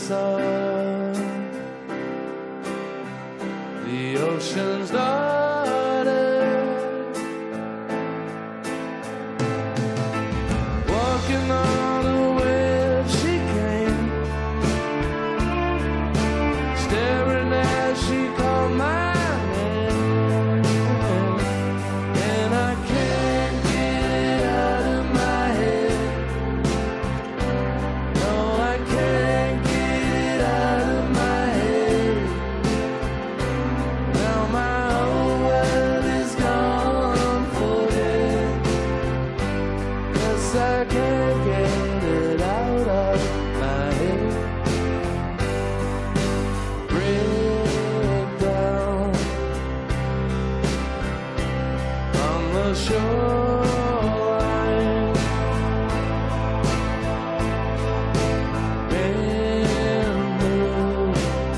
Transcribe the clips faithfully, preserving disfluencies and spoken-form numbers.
sun. The ocean's daughter, walking on a wave she came, staring as she called my name, and I can't get it out of my head. No, I can't get it out of my head. Now my whole world is gone for good, 'cause I can't get it out of my head. Break down on the shoreline, bend blue.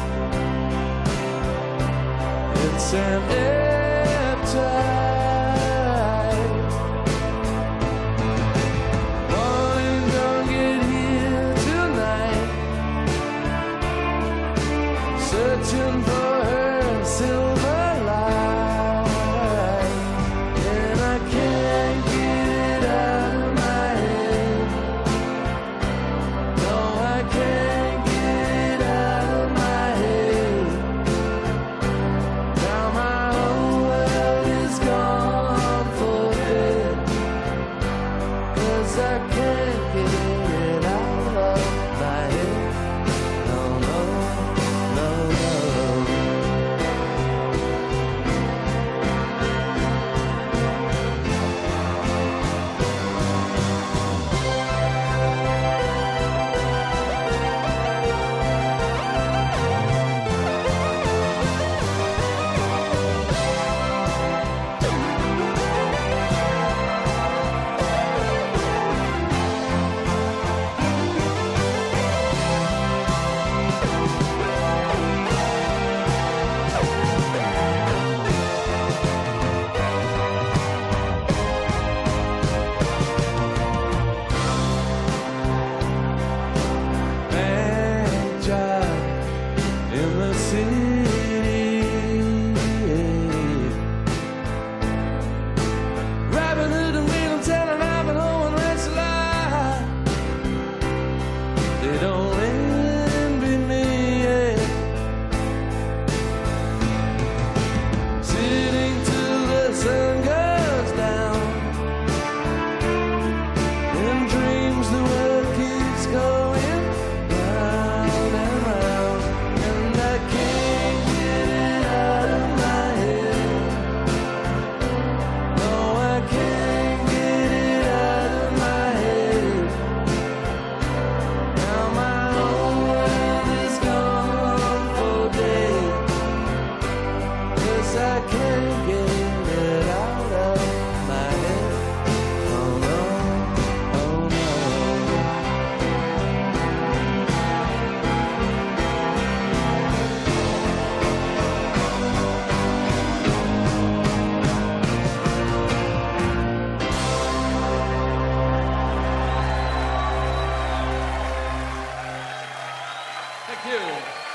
It's an ebb tide. Morning don't get here tonight, searching for her silver light, and I can't get it out of my head. No, I can't get it out of my head. Now my whole world is gone for good, 'cause I can't get it out of my head. No, no, no, no. Bad job in the city, Robin Hood and William telling Ivanhoe and Lancelot, they don't envy me yet. Sitting till the sun goes down, in dreams the world keeps going round and round, and I can't get it out of my head. No, I can't get it out of my head. Now my whole world is gone for good, 'cause I can't get it out of my head. Oh no, oh no. Thank you.